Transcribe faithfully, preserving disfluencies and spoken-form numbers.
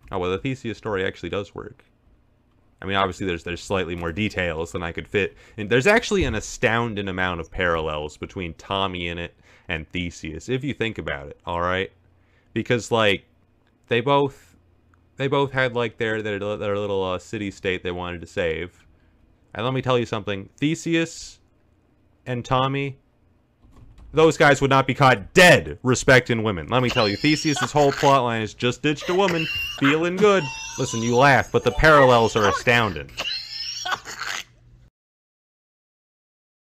Oh, well, the Theseus story actually does work. I mean, obviously, there's there's slightly more details than I could fit. And there's actually an astounding amount of parallels between Tommy in it and Theseus, if you think about it. All right, because like they both they both had like their their, their little uh, city state they wanted to save. And let me tell you something: Theseus and Tommy, those guys would not be caught dead respecting women. Let me tell you, Theseus' whole plotline is just ditched a woman, feeling good. Listen, you laugh, but the parallels are astounding.